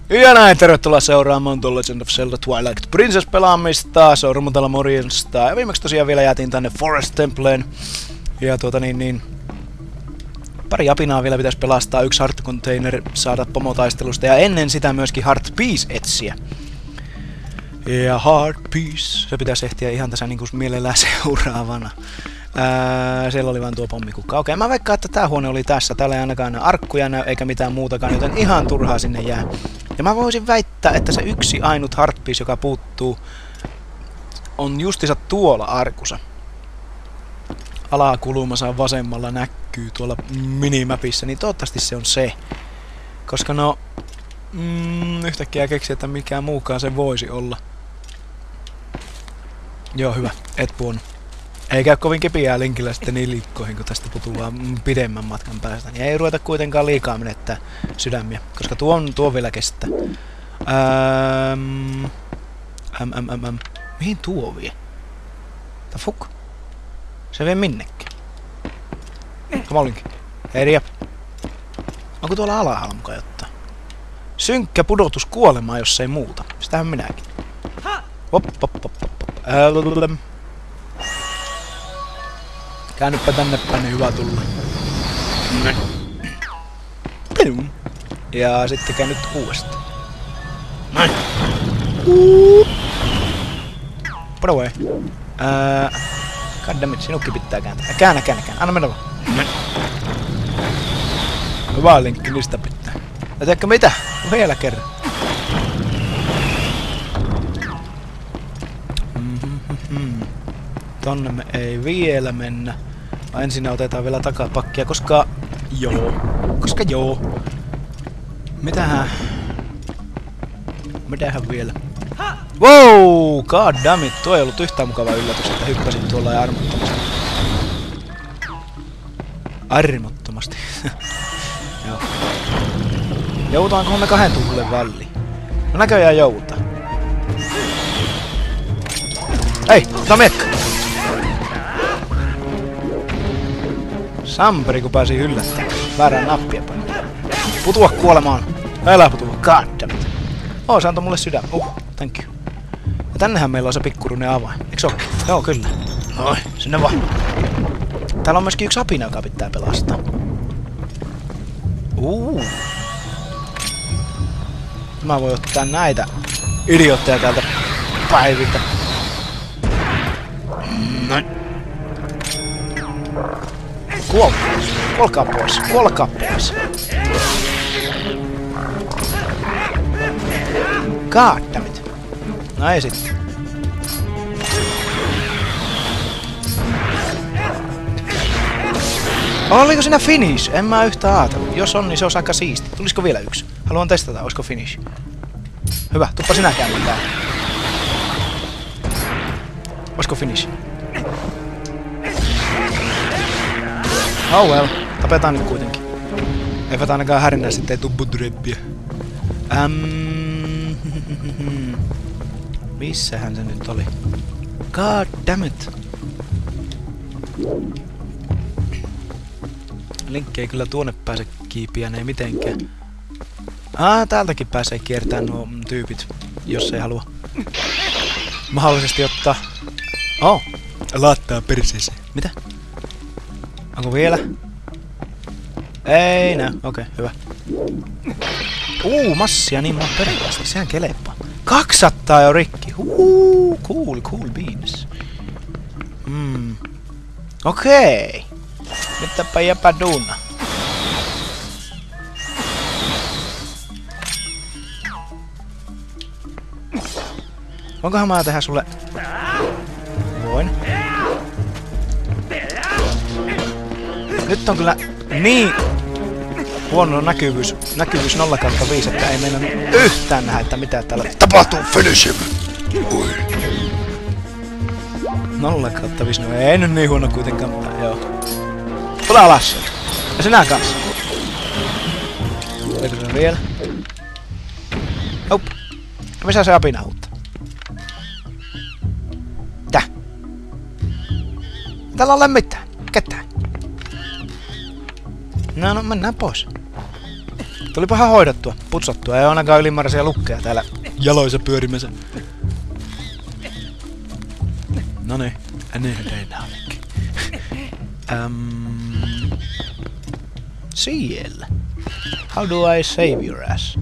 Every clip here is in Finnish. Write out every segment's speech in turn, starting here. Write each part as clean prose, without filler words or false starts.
Ja näin, tervetuloa seuraamaan The Legend of Zelda Twilight Princess pelaamista. Seuraamme täällä morjensta. Ja viimeksi tosiaan vielä jäätiin tänne Forest Templeen. Ja pari apinaa vielä pitäisi pelastaa, 1 Heart Container saada pomotaistelusta. Ja ennen sitä myöskin Heart Piece etsiä. Ja Heart Piece, se pitäisi ehtiä ihan tässä niinku mielellään seuraavana. Siellä oli vaan tuo pommikukka. Okei, mä veikkaan, että tää huone oli tässä. Täällä ei ainakaan arkkuja näy eikä mitään muutakaan, joten ihan turhaa sinne jää. Ja mä voisin väittää, että se yksi ainut Heart Piece, joka puuttuu, on justiinsa tuolla arkussa. Alakulmassa vasemmalla näkyy tuolla minimapissa, niin toivottavasti se on se. Koska no, yhtäkkiä keksi, että mikään muukaan se voisi olla. Joo, hyvä. Et puhunut. Ei käy kovin kipiää linkillä sitten niin liikkoihin, kun tästä putuu vaan pidemmän matkan päästä. Niin ei ruveta kuitenkaan liikaa menettää sydämiä, koska tuo vielä kestää. Mihin tuo vie? The fuck? Se vie minnekin. Come on, Link. Hei, Ria. Onko tuolla alhaalla mukaan jotain? Synkkä pudotus kuolemaa, jos ei muuta. Sitähän minäkin. Hop. Käännyppä tänne päin, niin hyvä tulla. Ja sitten käännyt uudestaan. Noin. Put away. Goddammit, sinukki pitää kääntää. Käännä. Anna mennä vaan. Hyvä linkki, niistä pitää. Ja tiedätkö mitä? Vielä kerran. Tonne me ei vielä mennä. Ensin otetaan vielä takapakkia, koska joo. Mitähän vielä? Wow! Goddammit, tuo ei ollut yhtään mukava yllätys, että hyppäsin tuolla ja armottomasti. Joo. Joutaankohan me 2 tuulen väliin? No näköjään joutaa. Hei, ota miekka! Samperi kun pääsi yllättämään. Väärään nappia painaa. Putua kuolemaan. Älä putua. Goddammit. Se antoi mulle sydän. Thank you. Ja tännehän meillä on se pikkuruinen avain. Eiks ookin? Joo, kyllä. Oi, sinne vaan. Täällä on myöskin 1 apina, joka pitää pelastaa. Mä voin ottaa näitä idiootteja täältä päiviltä. Noin. Kuolkaa pois. Goddammit. No ei sitten. Oliko siinä finish? En mä yhtään ajatellut. Jos on, niin se olisi aika siisti. Tulisiko vielä 1? Haluan testata, olisiko finish. Hyvä, tuppa sinäkään mitään. Olisiko finish? Oh well, tapetaan nyt kuitenkin. Eivät ainakaan härinää, sitten ei tuu budreppiä. Missähän se nyt oli? God damn it! Linkki ei kyllä tuonne pääse kiipiäneen mitenkään. Täältäkin pääsee kiertämään nuo tyypit, jos ei halua mahdollisesti ottaa... laittaa perseeseen. Mitä? Onko vielä? Ei näy. Okei, hyvä. Massia niin monta periaasta. Sehän kelepaa. 200 jo rikki. Cool beans. Okei. Mitäpä jäpä duuna. Voinkohan mä tehdä sulle... Voin. Nyt on kyllä niin huono näkyvyys 0/5, että ei meillä yhtään nähdä, että mitä täällä tapahtuu. Finish him! 0/5, no ei nyt niin huono kuitenkaan, mutta joo. Tule alas! Ja sinä kanssa! Oliko se vielä? Nope. Missä se apina uutta? Täh? Täällä ole mitään. Ketään. No, mennään pois. Tulipahan hoidettua, putsattua. Ei ole ainakaan ylimääräisiä lukkeja täällä jaloissa pyörimässä. Noniin, niin tehdään ainakin. Siellä. How do I save your ass?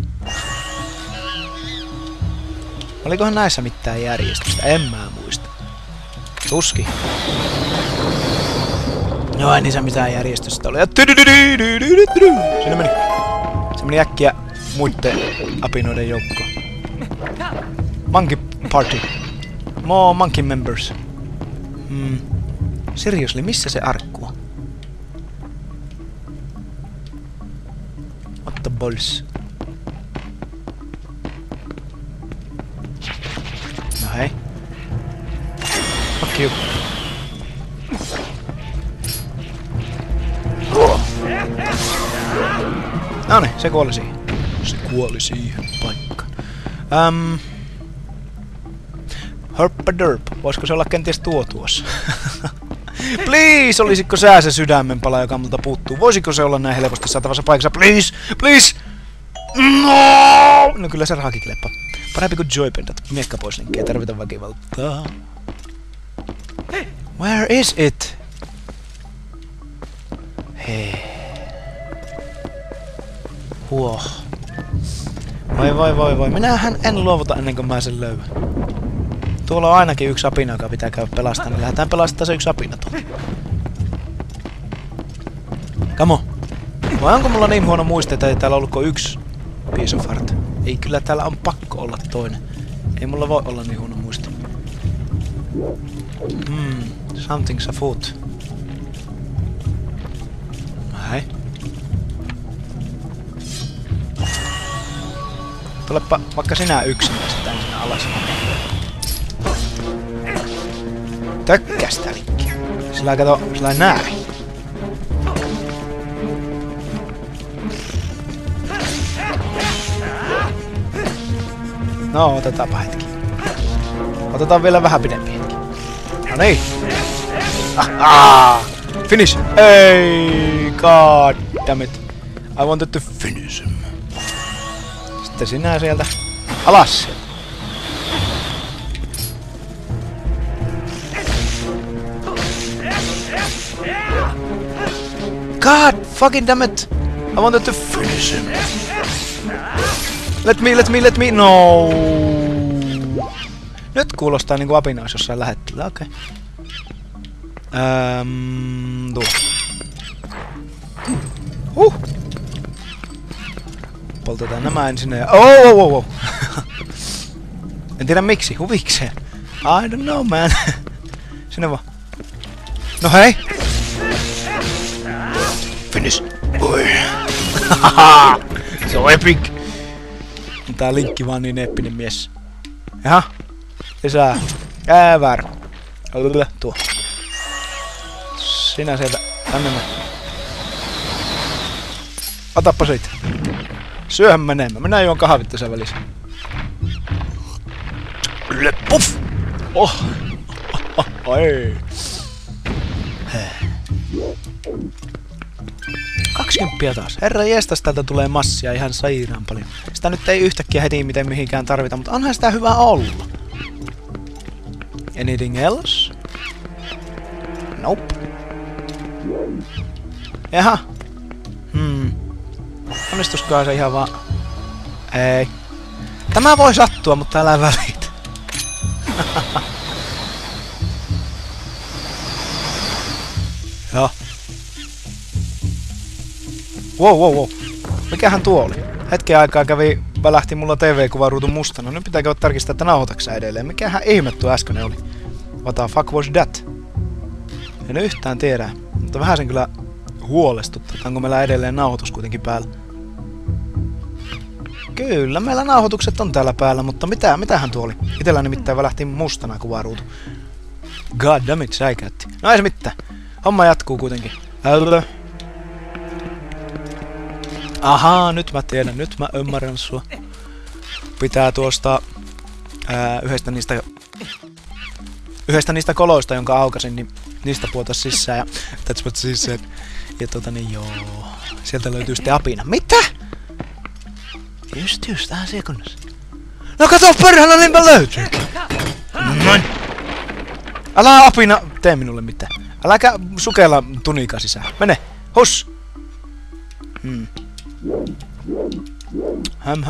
Olikohan näissä mitään järjestystä? En mä muista. Tuski. No ei niissä mitään järjestystä oli. Siinä meni. Se meni äkkiä muitten apinoiden joukkoon. Monkey party. More monkey members. Seriously, missä se arkku on? What the balls? No hei. Fuck you. Noniin, se kuoli siihen. Se kuoli siihen paikkaan. Herpaderp. Voisiko se olla kenties tuo tuossa? Please! Olisiko sä se sydämenpala, joka multa puuttuu? Voisiko se olla näin helposti saatavassa paikassa? Please! Please! No! No kyllä se rahakin kleppa. Parempi kuin joypendat. Miekka pois linkkejä. Tarvitaan väkivaltaa. Where is it? Hei. Huoh. Voi. Minähän en luovuta ennen kuin mä sen löydän. Tuolla on ainakin yksi apina, joka pitää käydä pelastamaan, niin lähdetään pelastamaan se yksi apina tuolta. Come on. Vai onko mulla niin huono muiste, että ei täällä ollutko yksi piece of art? Ei, kyllä täällä on pakko olla toinen. Ei mulla voi olla niin huono muiste. Something's afoot. Hei. Tulepa vaikka sinä yksin tästä sinä alas. Tökkästä linkki. Sillä kato, sillä näin. No, otetaanpa hetki. Otetaan vielä vähän pidempi hetki. No niin. Finish! Ei, god damn it. I wanted to finish him. Sitten sinä sieltä. Alas! God fucking damn it! I wanted to finish him. Let me, no! Nyt kuulostaa niinku apina olisi jossain lähettilä, okei. Tuo. Poltetaan nämä ensin ja... Oh! En tiedä miksi, huvikseen. I don't know, man. Sinne vaan. No hei! Finish! Oi! Se on epic! Tää Linkki vaan niin eeppinen mies. Jaha. Lisää. Väärä. Tuo. Sinä sieltä. Tänne mä. Otappa siitä. Syöhän menemään. Minä juon kahvit tässä välissä. Puff! Oh! Ai! 20 taas. Herra jestas, täältä tulee massia ihan sairaan paljon. Sitä nyt ei yhtäkkiä heti miten mihinkään tarvita, mutta onhan sitä hyvä olla. Anything else? Nope. Jaha. Onnistuskaan se ihan vaan... Ei. Tämä voi sattua, mutta älä välitä. Joo. Wow. Mikähän tuo oli? Hetken aikaa välähti mulla TV-kuvaruutu mustana. Nyt pitääkö tarkistaa, että nauhoitaksä edelleen. Mikähän ihme tuo äsken oli? What the fuck was that? En yhtään tiedä. Mutta vähän sen kyllä huolestuttaa. Onko meillä edelleen nauhoitus kuitenkin päällä? Kyllä, meillä nauhoitukset on täällä päällä, mutta mitähän tuo oli? Itellä nimittäin välähti mustana kuvaruutu. God damn it, säikäytti. No ei se mitään. Homma jatkuu kuitenkin. Ahaa, nyt mä tiedän, nyt mä ymmärrän sua. Pitää tuosta yhdestä niistä koloista, jonka aukasin, niin niistä puota sisään ja that's what she said. Ja joo. Sieltä löytyy sitten apina. Mitä? Just, tähän sekunnassa. No kato perhana, niinpä löytyykin. Noin. Älä apina, tee minulle mitään. Äläkä sukella tunika sisään. Mene, hus! Häm.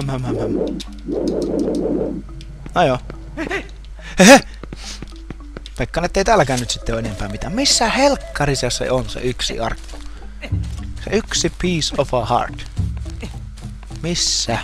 No joo. Hehe! Pekkan, ettei täälläkään nyt sitten ole enempää mitään. Missä helkkarissa se on se yksi arkku? Se yksi piece of a heart. Missä?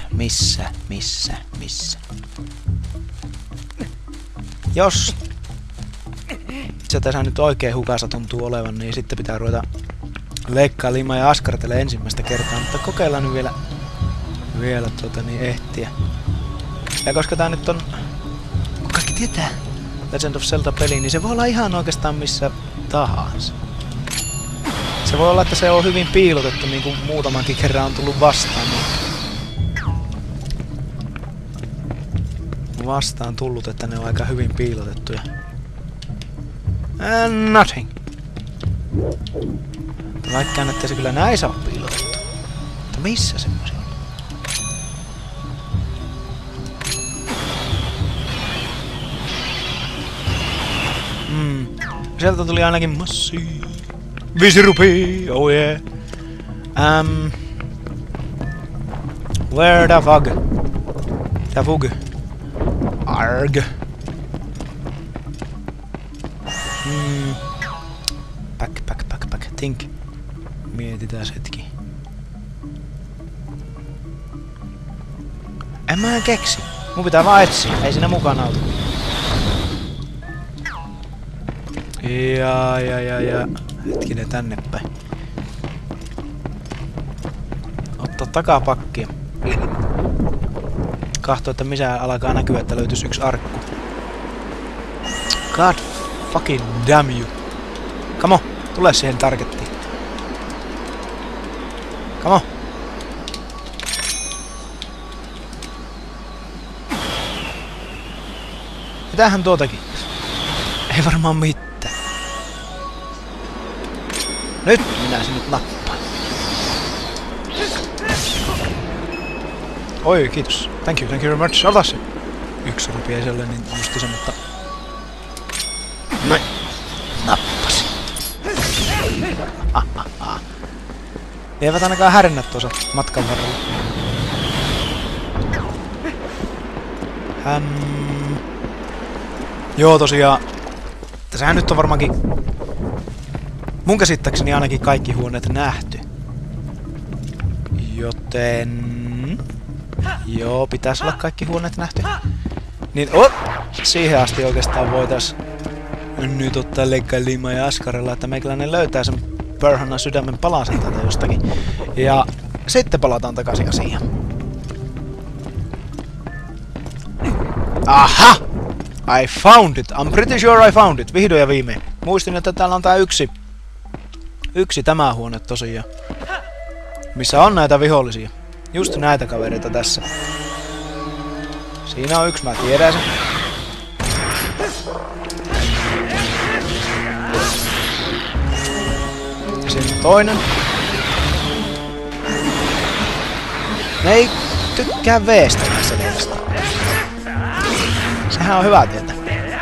Jos se tässä nyt oikein hukassa tuntuu olevan, niin sitten pitää ruveta leikkailemaan ja askartelemaan ensimmäistä kertaa, mutta kokeillaan nyt vielä ehtiä. Ja koska tää nyt on, kun kaikki tietää Legend of Zelda-peli, niin se voi olla ihan oikeastaan missä tahansa. Se voi olla, että se on hyvin piilotettu, niin kuin muutamankin kerran on tullut vastaan. Vastaan tullut, että ne on aika hyvin piilotettuja. And nothing. Vaikkään, että se kyllä näissä on piilotettu. Mutta missä semmoisia on? Sieltä tuli ainakin massi. 5 rupia, oh yeah. Where the fuck? The fuck? Arg. Pack. Think. Mietitään hetki. En mä keksi. Mun pitää vaan etsiä. Ei siinä mukana auta. Ja. Hetkinen tänne päin. Ottaa takapakkia. Kahto, että missä alkaa näkyä, että löytyisi yksi arkku. God fucking damn you. Come on, tule siihen targettiin. Come on. Mitähän tuotakin? Ei varmaan mitään. Nyt minä sen nyt nappaan. Oi, kiitos. Thank you very much. Ota se. 1 rupia ei selle niin justi se, mutta... Noin. Nappasin. Eivät ainakaan härennät tuossa matkan varrella. Joo, tosiaan. Tässähän nyt on varmaankin... Mun käsittääkseni ainakin kaikki huoneet nähty. Joten... Joo, pitäisi olla kaikki huoneet nähty. Niin, siihen asti oikeastaan voitais nyt ottaa leikkailemaan ja askarella, että meikäläinen löytää sen perhana sydämen palasen täältä jostakin. Ja sitten palataan takaisin asiaan. Aha! I found it! I'm pretty sure I found it! Vihdoin ja viimein. Muistin, että täällä on tää yksi tämä huone tosiaan. Missä on näitä vihollisia. Just näitä kavereita tässä. Siinä on yksi, mä tiedän sen. Ja siinä on toinen. Ne ei tykkää veestä näissä veestä. Sehän on hyvä tietää.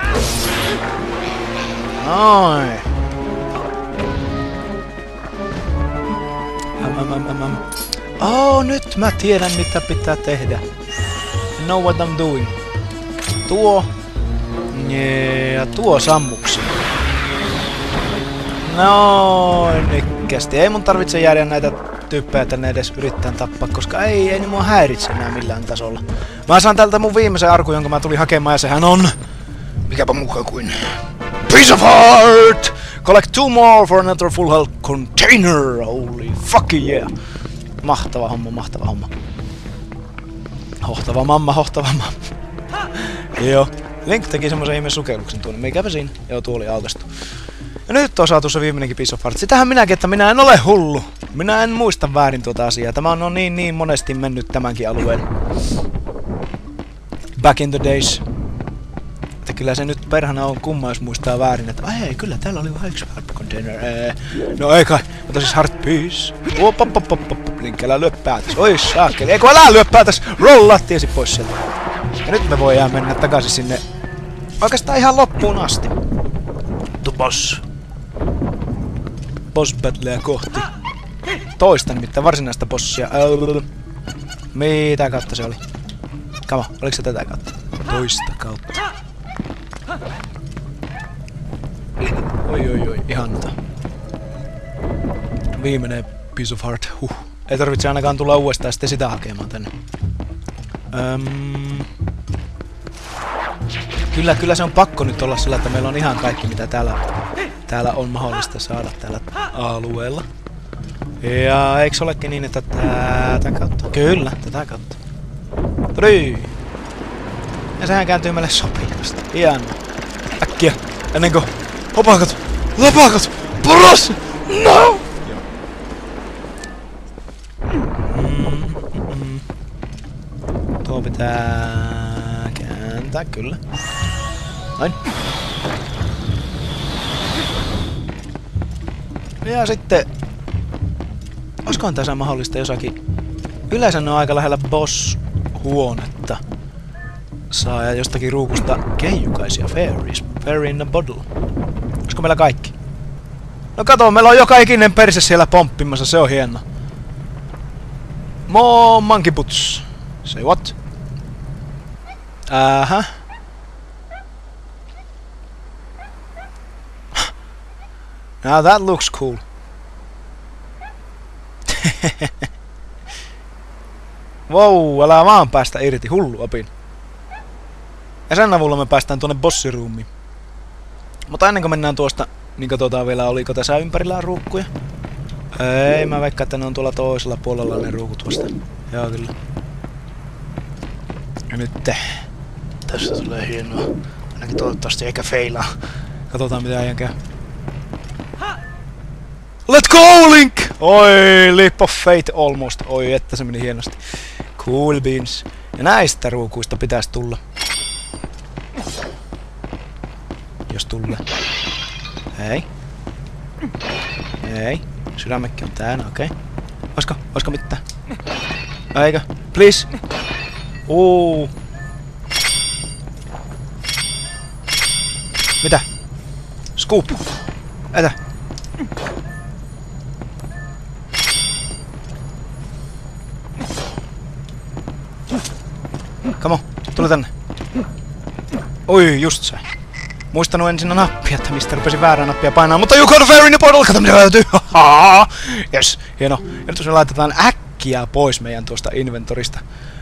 Noin. Oh, nyt mä tiedän mitä pitää tehdä. I know what I'm doing. Tuo. Ja tuo sammuksi. Noin nikkästi. Ei mun tarvitse jäädä näitä tyyppejä tänne edes yrittää tappaa, koska ei ne mua häiritse enää millään tasolla. Mä saan tältä mun viimeisen arkun, jonka mä tulin hakemaan, ja sehän on... Mikäpä mukaan kuin... Piece of heart! Collect 2 more for another full health container! Holy fucking yeah! Mahtava homma. Hohtava mamma. Joo. Link teki semmosen ihmeen sukelluksen tuonne. Mikäpä siinä? Joo, tuo oli aukastu. Ja nyt on saatu se viimeinenkin piece of heart. Sitähän minäkin, että minä en ole hullu. Minä en muista väärin tuota asiaa. Tämä on niin monesti mennyt tämänkin alueen. Back in the days. Että kyllä se nyt perhana on kumma, jos muistaa väärin, että ai kyllä täällä oli vain 1 harppikone. container. No ei kai, mutta siis Heart Piece. Link, älä lyö päätäs. Oi saakeli, eikö älä lyö päätäs? Rollaa tiesi pois sieltä. Ja nyt me voidaan mennä takaisin sinne oikeastaan ihan loppuun asti. To boss. Boss battlea kohti. Toista nimittäin varsinaista bossia. Mitä kautta se oli? Kama, oliko se tätä kautta? Toista kautta. Oi, ihanata. Viimeinen piece of heart. Ei tarvitse ainakaan tulla uudestaan sitten sitä hakemaan tänne. Kyllä se on pakko nyt olla sillä, että meillä on ihan kaikki mitä täällä on mahdollista saada tällä alueella. Ja eikö olekin niin, että tätä kautta? Kyllä, tätä kautta. Todii! Ja sehän kääntyy meille sopivasti. Hienoa. Äkkiä, ennen kuin lopakot, poros! No! Tuo pitää kääntää, kyllä. Noin. Ja sitten... Olisikohan tässä mahdollista jossakin... Yleensä ne on aika lähellä boss-huonetta. Saa ja jostakin ruukusta keijukaisia fairies. Fairy in a bottle. Olisiko meillä kaikki? No kato, meillä on joka ikinen perse siellä pomppimassa, se on hieno. Monkey boots. Say what? Now that looks cool. Wow, älä vaan päästä irti, hullu apin. Ja sen avulla me päästään tuonne bossiruumiin. Mutta ennen kuin mennään tuosta, niin katsotaan vielä, oliko tässä ympärillä ruukkuja. Ei, mä veikkaan, että ne on tuolla toisella puolella ne ruukut vasta. Joo, kyllä. Ja nyt tässä tulee hienoa. Ainakin toivottavasti eikä feilaa. Katsotaan mitä äijän käy. Let's go, Link! Oi, leap of fate almost. Oi, että se meni hienosti. Cool beans. Ja näistä ruukuista pitäisi tulla. Jos tulee. Hei. Hei. Sydämekki on täällä, okei. Oisko mitään? Eikö? Please? Mitä? Scoop! Etä! Come on, tule tänne. Oi, just se. Muistanut ensin nappia, että mistä rupesin väärää nappia painaa, mutta you got a fairy in the bottle! Kato mitä löytyy! Yes, hieno. Ja nyt jos me laitetaan äkkiä pois meidän tuosta inventorista.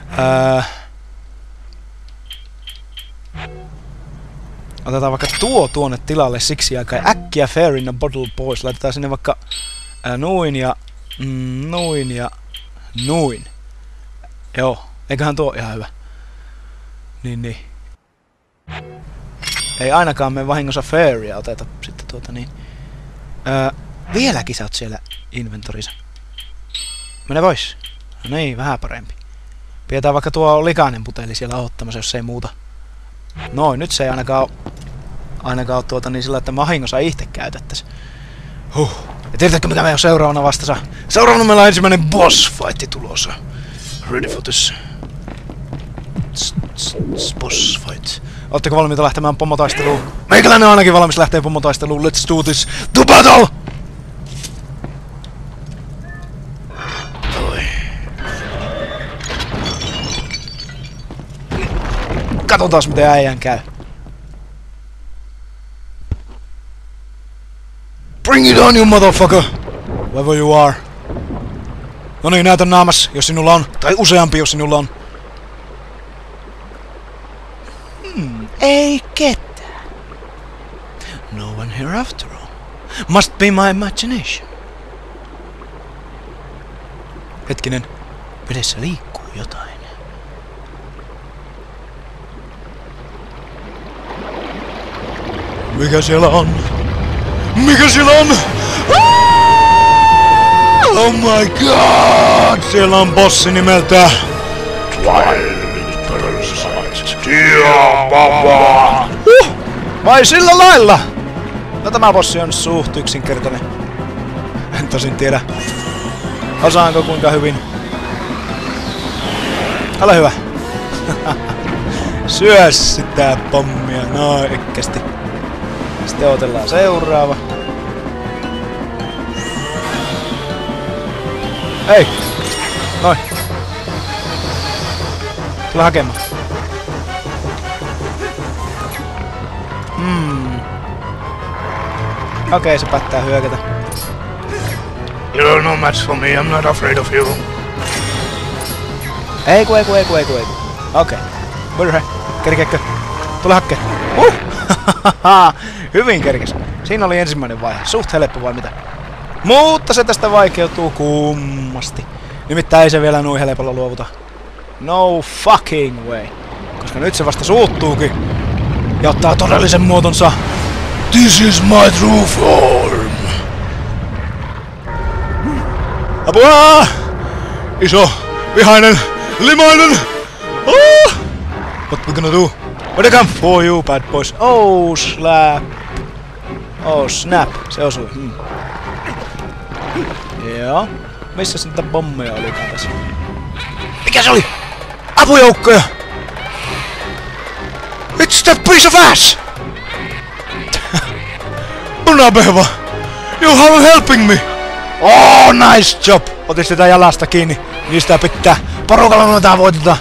Otetaan vaikka tuonne tilalle siksi aikaa. Äkkiä fairy in the bottle pois. Laitetaan sinne vaikka noin ja noin. Joo, eiköhän tuo ihan hyvä. Niin. Ei ainakaan me vahingossa fairyä oteta sitten tuota niin. Vieläkin sä oot siellä inventorissa. Mene pois. No niin, vähän parempi. Pidetään vaikka tuo likainen puteli siellä ottamassa, jos ei muuta. Noin, nyt se ei ainakaan oo tuota niin sillä, että vahingossa itse käytettäis. Ja tiedätkö mikä me on seuraavana vastassa? Seuraavana meillä on ensimmäinen boss fight tulossa. Ready for this. Boss fight. Ootteko valmiita lähtemään pomotaisteluun? Meikäläinen on ainakin valmis lähteä pomotaisteluun. Let's do this. To battle! Oi. Katsotaas miten äijän käy. Bring it on you motherfucker! Wherever you are. No niin, näytä naamas, jos sinulla on. Tai useampi, jos sinulla on. Ei ketään. No one here after all. Must be my imagination. Hetkinen. Vedessä liikkuu jotain. Mikä siellä on? Mikä siellä on? Oh my god! Siellä on bossi nimeltä Vai sillä lailla? No tämä bossi on suht yksinkertainen. En tosin tiedä, osaanko kuinka hyvin. Ole hyvä. Syö sitä pommia oikeesti. Sitten otellaan seuraava. Hei! Noin. Tule hakemaan. Okei, se päättää hyökätä. You're no match for me, I'm not afraid of you. Ei ku. Okei. Myrhe. Kerkeekö? Tule hakkeen. Hyvin kerkes. Siinä oli ensimmäinen vaihe. Suht helppo vai mitä? Mutta se tästä vaikeutuu kummasti. Nimittäin ei se vielä noin helpolla luovuta. No fucking way. Koska nyt se vasta suuttuukin. Ja ottaa todellisen muotonsa. This is my true form. Apua! Iso, vihainen, limainen. Oh! What we gonna do? What I come for you, bad boys? Oh, slap. Oh, snap. Se osui. Joo. Missä niitä bommeja olikaan tässä? Mikä se oli? Apujoukkoja! It's that piece of ass! Punapehva! You are helping me! Oh, nice job! Otit sitä jalasta kiinni. Niistä pitää. Porukalla noita voitetaan.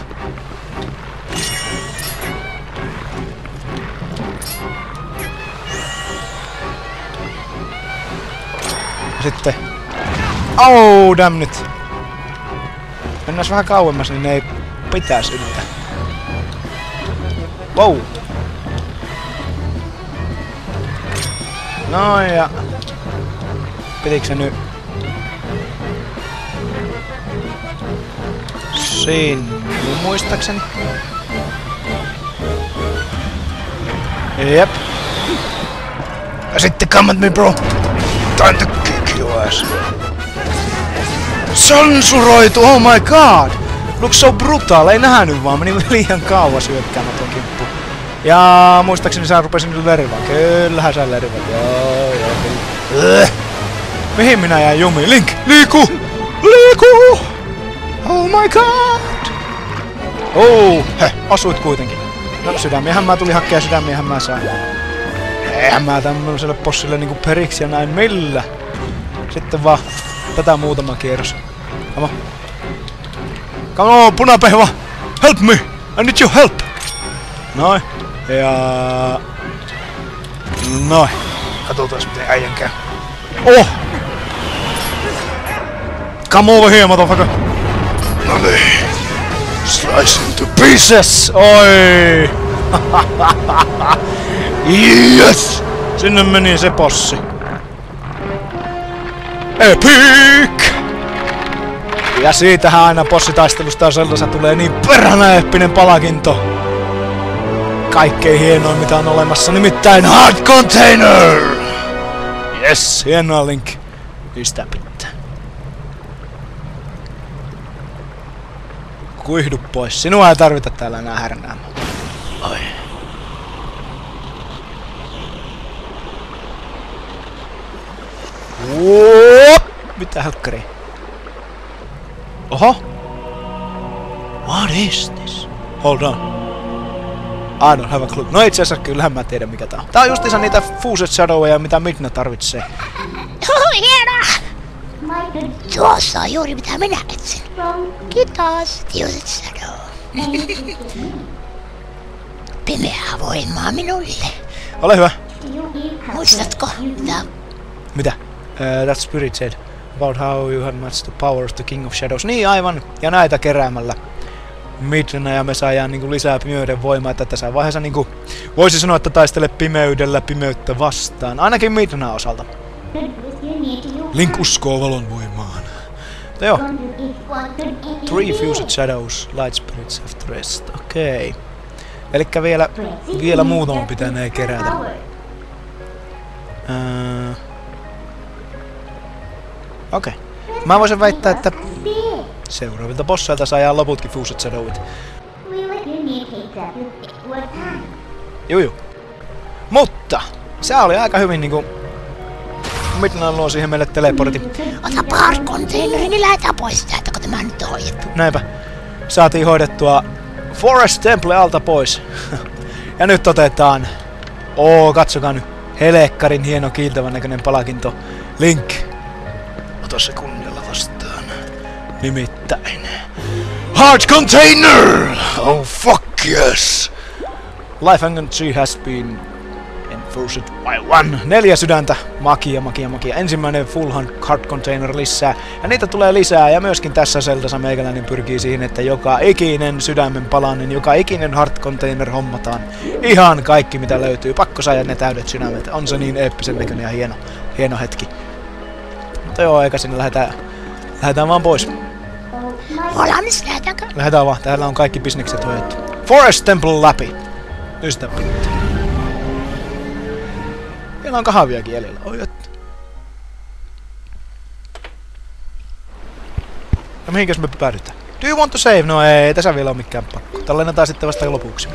Sitten. Oh, damn it. Mennään vähän kauemmas, niin ne ei pitäis yrittää. Wow. Noin ja... Pitikö se nyt... Siinä muistaakseni. Jep. Ja sitten come at me, bro. Time to kick your ass. Sensuroitu, oh my god! Looks so brutal, ei nähnyt vaan, meni liian kauas hyökkäämään tuon kimppuun. Ja muistaakseni sä rupesin nyt lerivaan. Kyllähän sä lerivät, joo. Mihin minä jäin jumiin? Link, liiku! Liiku! Oh my god! Oh, osuit kuitenkin. No sydämiähän mä tuli hakkea, sydämiähän mä sain. Eihän mä tämmöiselle bossille niinku periksi ja näin millä. Sitten vaan tätä muutama kierros. Come on. Come on, punapehva! Help me! I need your help! Noin. Ja... Noin. Katsotaan miten äijän käy. Oh! Come over here, motherfucker! No niin. Slice into Pieces! Oi! yes! Sinne meni se bossi. Epic! Ja siitähän aina bossitaistelusta sellaisa tulee niin perhana eeppinen palkinto. Kaikkein hienoin mitä on olemassa, nimittäin Heart Container! Yes, hienoa Link. Sitä pitää. Kuihdu pois. Sinua ei tarvita täällä enää härnäämään. Oi. Mitä helkkari? Oho! What is this? Hold on. I don't have a clue. No itse asiassa kyllähän mä tiedän mikä tää on. Tää on justiinsa niitä Fused Shadowja, mitä Midna tarvitsee. Hienoa! Tuossa on juuri mitä minä etsin. Kiitos, Fused Shadow. Pimeää voimaa minulle. Ole hyvä. Muistatko? Mitä? That spirit said about how you have matched the power of the King of Shadows. Niin aivan. Ja näitä keräämällä Midna ja me saadaan niinku lisää pimeyden voimaa, että tässä vaiheessa niinku voisi sanoa, että taistele pimeydellä pimeyttä vastaan. Ainakin Midna osalta. Link uskoo valon voimaan. Mutta joo. 3 Fused Shadows, Light Spirits have rest. Okei. Elikkä vielä muutama pitänee kerätä. Okei. Mä voisin väittää, että seuraavilta bosseilta saadaan loputkin Fused Shadowit. Juju. Mutta Se oli aika hyvin niinku... Midnight luo siihen meille teleportin. Ota Hard-containerin, niin lähdetään pois täältä, kun tämä nyt on hoidettu. Näinpä. Saatiin hoidettua Forest Temple alta pois. Ja nyt otetaan... katsokaa nyt. Helekkarin hieno kiiltävän näköinen palakinto. Link. Ota se kunnialla vastaan. Nimittäin... Hard Container! Oh fuck yes! Life Energy has been enforced by 1. 4 sydäntä. Magia. Ensimmäinen full Hard Container lisää. Ja niitä tulee lisää. Ja myöskin tässä Zeldassa meikäläinen pyrkii siihen, että joka ikinen sydämen palanen, joka ikinen Hard Container hommataan. Ihan kaikki mitä löytyy. Pakko saada ne täydet sydämet. On se niin eeppisen näköinen ja hieno hetki. Mutta joo, eikä sinne lähdetään vaan pois. Valmis, lähdetäänkö? Lähdetään vaan. Täällä on kaikki bisnekset hoidettu. Forest Temple läpi. Ystä pitää. Vielä on kahviakin jäljellä. Oi, että. No mihinkäs me päädytään? Do you want to save? No ei, tässä vielä on mikään pakko. Tallennetaan sitten vasta lopuksi.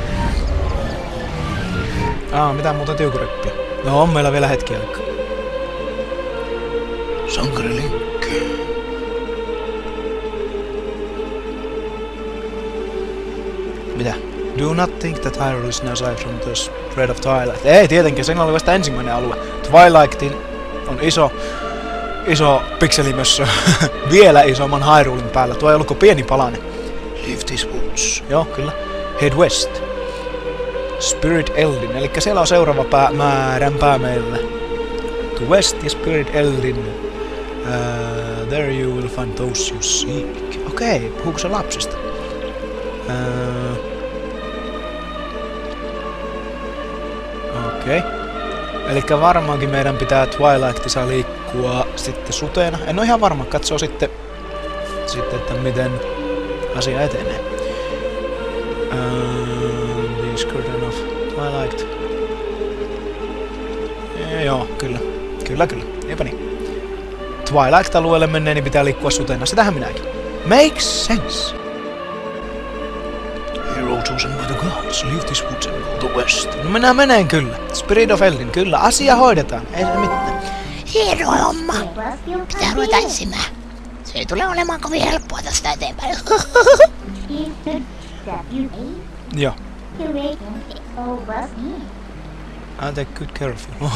Mitään muuta tiukureppiä. No on meillä vielä hetki aikaa. Sankarilinkki. Mitä? Do not think that Hyrule is now aside from the spread of Twilight. Ei tietenkin, sen oli vasta ensimmäinen alue. Twilightin on iso pikselimössö. Vielä isomman Hyrulen päällä. Tuo ei ollutko pieni palanen. Leave these woods. Joo, kyllä. Head west. Spirit Eldin. Elikkä siellä on seuraava määränpää meillä. To west ja Spirit Eldin. There you will find those you seek. Okei, puhuuko se lapsista? Okei. Elikkä varmaankin meidän pitää Twilightissa liikkua sitten suteena. En oo ihan varma, katsoo sitten että miten asia etenee. The Curtain of Twilight. Joo, kyllä. Kyllä. Eipä niin. Twilight-alueelle menneen, niin pitää liikkua suteena. Sitähän minäkin. Makes sense. Hero chosen by the gods, leave this woods and go to west. No minä menen kyllä. Spirit of Eldin, kyllä. Asia hoidetaan. Ei se mitään. Hieno homma. Pitää ruveta etsimään. Se ei tule olemaan kovin helppoa tästä eteenpäin. Joo. I'll take good care of you.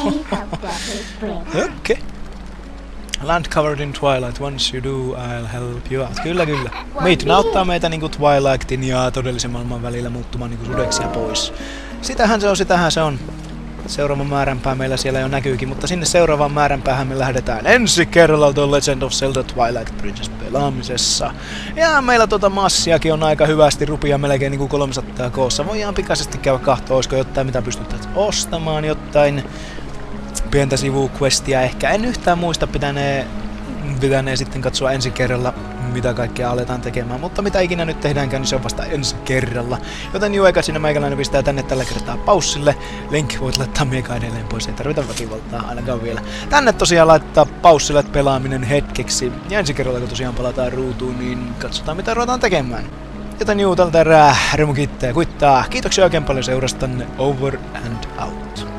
Okay. Land covered in twilight. Once you do, I'll help you out. Kyllä. Midnight auttaa meitä niinku Twilightin ja todellisen maailman välillä muuttumaan niinku sudeksi ja pois. Sitähän se on. Seuraavan määränpää meillä siellä jo näkyykin, mutta sinne seuraavaan määränpäähän me lähdetään ensi kerralla The Legend of Zelda Twilight Princess pelaamisessa. Ja meillä massiakin on aika hyvästi, rupia melkein niinku 300 koossa. Voidaan pikaisesti käydä katsoa, olisiko jotain mitä pystytään ostamaan, jotain pientä sivuquestia ehkä. En yhtään muista, pitänee sitten katsoa ensi kerralla, mitä kaikkea aletaan tekemään. Mutta mitä ikinä nyt tehdäänkään, niin se on vasta ensi kerralla. Joten eikä siinä meikäläinen pistää tänne tällä kertaa paussille. Link voit laittaa mieka edelleen pois, ei tarvita väkivaltaa ainakaan vielä. Tänne tosiaan laittaa paussille pelaaminen hetkeksi. Ja ensi kerralla, kun tosiaan palataan ruutuun, niin katsotaan mitä ruvetaan tekemään. Joten tältä erää, Remu kiittää ja kuittaa. Kiitoksia oikein paljon seurastanne. Over and out.